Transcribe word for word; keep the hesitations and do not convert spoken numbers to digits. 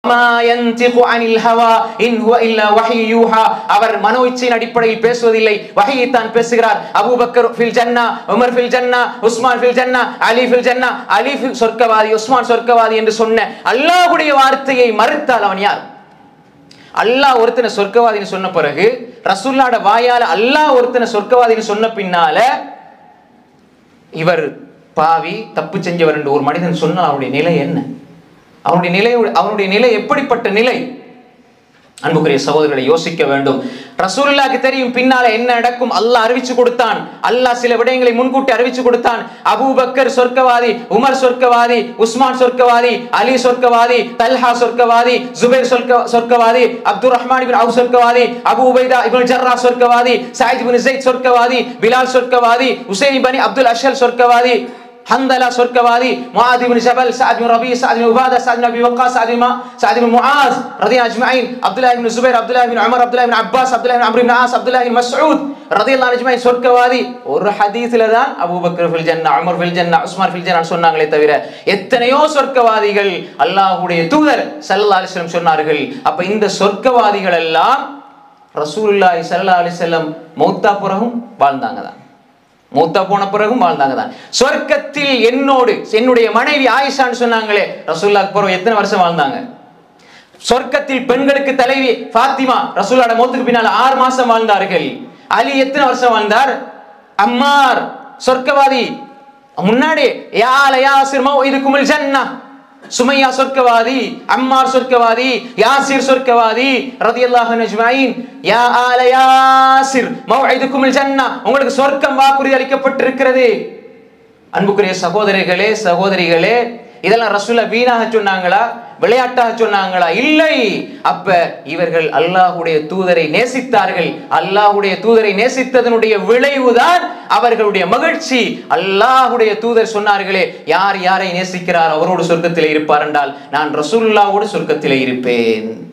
அவர் மனோ இச்சையின் அடிப்படையில் பேசுவதில்லை, வஹீயை தான் பேசுகிறார். அபூபக்கர் ஃபில் ஜன்னா, உமர் ஃபில் ஜன்னா, உஸ்மான் ஃபில் ஜன்னா, அலி ஃபில் ஜன்னா, அலி சொர்க்கவாதி, உஸ்மான் சொர்க்கவாதி என்று சொன்ன அல்லாஹ்வுடைய வார்த்தையை மறுத்தால் அவன் யார்? அல்லாஹ் ஒருத்தனை சொர்க்கவாதின்னு சொன்ன பிறகு, ரசூலுல்லாஹ்வோட வாயால அல்லாஹ் ஒருத்தனை சொர்க்கவாதின்னு சொன்ன பின்னால இவர் பாவி, தப்பு செஞ்சவர் என்று ஒரு மனிதன் சொன்னால் அவருடைய நிலை என்ன? அவனுடைய நிலை அவனுடைய நிலை எப்படிப்பட்ட நிலை? அன்புக்குரிய சகோதரர்களை யோசிக்க வேண்டும். ரசூலுல்லாஹ்க்கு தெரியும் பின்னால என்ன நடக்கும். அல்லாஹ் அறிவிச்சு கொடுத்தான். அல்லாஹ் சில விடயங்களை முன்கூட்டி அறிவிச்சு கொடுத்தான். அபூபக்கர் சொர்க்கவாதி, உமர் சொர்க்கவாதி, உஸ்மான் சொர்க்கவாதி, அலி சொர்க்கவாதி, தல்ஹா சொர்க்கவாதி, ஜுபைர் சொர்க்கவாதி, அப்துர் ரஹ்மான் இப்னு அவுஃப் சொர்க்கவாதி, அபூ உபைதா இப்னு ஜர்ரா சொர்க்கவாதி, சயீத் இப்னு ஸைத் சொர்க்கவாதி, பிலால் சொர்க்கவாதி, உஸைன் இப்னு அப்துல் அஷ்ஹல் சொர்க்கவாதி, ஹந்தலா சொர்க்கவாதி, முஆத் இப்னு ஜபல், சஅத் இப்னு ரபீ, சஅத் இப்னு உபாதா, சஅத் இப்னு அபீ வக்காஸ், சஅத் இப்னு சஅத் இப்னு முஆஸ் ரலியல்லாஹு அஜ்மஈன், அப்துல்லாஹ் இப்னு ஜுபைர், அப்துல்லாஹ் இப்னு உமர், அப்துல்லாஹ் இப்னு அப்பாஸ், அப்துல்லாஹ் இப்னு அம்ர் இப்னு ஆஸ், அப்துல்லாஹ் இப்னு மஸ்ஊத் ரலியல்லாஹு அஜ்மஈன் சொர்க்கவாதி. ஒரு ஹதீஸ்ல தான் அபூபக்கர் ஃபில் ஜன்னா, உமர் ஃபில் ஜன்னா, உஸ்மான் ஃபில் ஜன்னா சொன்னாங்களே தவிர எத்தனையோ சொர்க்கவாதிகள் அல்லாஹ்வுடைய தூதர் ஸல்லல்லாஹு அலைஹி வஸல்லம் சொன்னார்கள். அப்ப இந்த சொர்க்கவாதிகள் எல்லாம் ரசூலுல்லாஹி ஸல்லல்லாஹு அலைஹி வஸல்லம் மௌத்தா பிறகும் வாழ்ந்தாங்க தான், மூத்தா போன பிறகும் வாழ்ந்தாங்க தான். சொர்க்கத்தில் என்னோடு என்னுடைய மனைவி ஆயிஷான்னு சொன்னாங்களே, ரசூலுல்லாஹ்க்கு பிறகு எத்தனை வருஷம் வாழ்ந்தாங்க? சொர்க்கத்தில் பெண்களுக்கு தலைவி ஃபாத்திமா, ரசூலுல்லாஹ்வோட மௌத்துக்கு பின்னால் ஆறு மாசம் வாழ்ந்தார்கள். அலி எத்தனை வருஷம் வாழ்ந்தார்? அம்மார் சொர்க்கவாதி. முன்னாடி யா ஆல யாசிர் மௌஇதுகுமுல் ஜன்னah, சுமையா சொர்க்கவாதி, அம்மார் சொர்க்கவாதி, யாசிர் சொர்க்கவாதி ரலியல்லாஹு அஜ்மஈன். யா ஆல யாசிர் மௌஇதுகுமுல் ஜன்னah, உங்களுக்கு சொர்க்கம் வாக்குறுதி அளிக்கப்பட்டிருக்கிறது. அன்புக்குரிய சகோதரர்களே சகோதரிகளே, இதெல்லாம் ரசூலுல்லாஹ் வீணாக சொன்னாங்களா, விளையாட்டாக சொன்னாங்களா? இல்லை. அப்ப இவர்கள் அல்லாஹ்வுடைய தூதரை நேசித்தார்கள். அல்லாஹ்வுடைய தூதரை நேசித்ததனுடைய விளைவுதான் அவர்களுடைய மகிழ்ச்சி. அல்லாஹ்வுடைய தூதர் சொன்னார்களே, யார் யாரை நேசிக்கிறார் அவரோடு சொர்க்கத்திலே இருப்பார் என்றால் நான் ரசூலுல்லாஹ்வோடு சொர்க்கத்திலே இருப்பேன்.